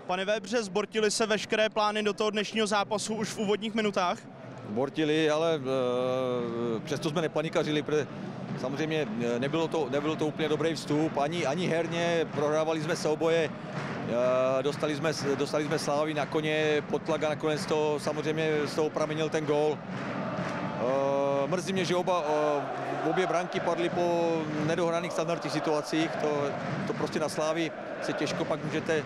Pane Vébře, zbortily se veškeré plány do toho dnešního zápasu už v úvodních minutách? Bortili, ale přesto jsme nepanikařili, protože samozřejmě nebylo to úplně dobrý vstup, ani herně, prohrávali jsme souboje, dostali jsme Slávy na koně pod tlak a nakonec samozřejmě z toho pramenil ten gól. Mrzí mě, že obě branky padly po nedohraných standardních situacích, to prostě na Slávy se těžko pak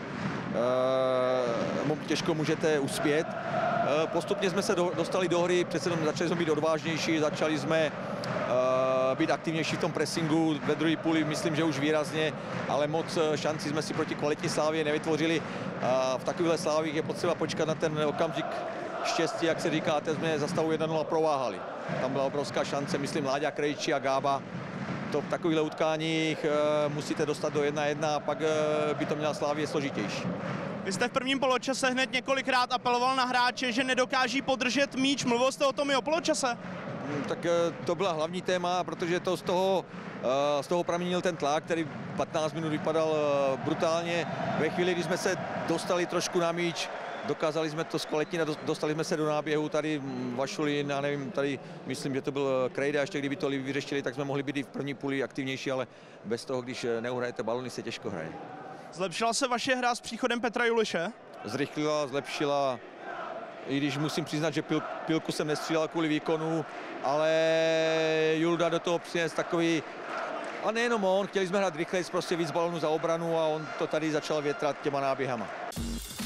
můžete uspět. Postupně jsme se dostali do hry, přece začali jsme být odvážnější, začali jsme být aktivnější v tom pressingu, ve druhé půli myslím, že už výrazně, ale moc šancí jsme si proti kvalitní Slávě nevytvořili. V takovýchhle Slávích je potřeba počkat na ten okamžik štěstí, jak se říká, teď jsme za stavu 1-0 prováhali. Tam byla obrovská šance, myslím, Láďa Krejčí a Gába. To v takovýchhle utkáních musíte dostat do 1-1 a pak by to měla Slávě složitější. Vy jste v prvním poločase hned několikrát apeloval na hráče, že nedokáží podržet míč. Mluvil jste o tom i o poločase? Tak to byla hlavní téma, protože to z toho pramenil ten tlak, který 15 minut vypadal brutálně. Ve chvíli, kdy jsme se dostali trošku na míč, dokázali jsme to zkvalitnit a dostali jsme se do náběhu. Tady Vašulín, a nevím, tady myslím, že to byl Krejda, ještě kdyby to vyřešili, tak jsme mohli být i v první půli aktivnější, ale bez toho, když neuhrajete balony, se těžko hraje. Zlepšila se vaše hra s příchodem Petra Juliše? Zrychlila, zlepšila, i když musím přiznat, že pilku jsem nestřílel kvůli výkonu, ale Julda do toho přines takový, a nejenom on, chtěli jsme hrát rychleji, prostě víc balonů za obranu a on to tady začal větrat těma náběhama.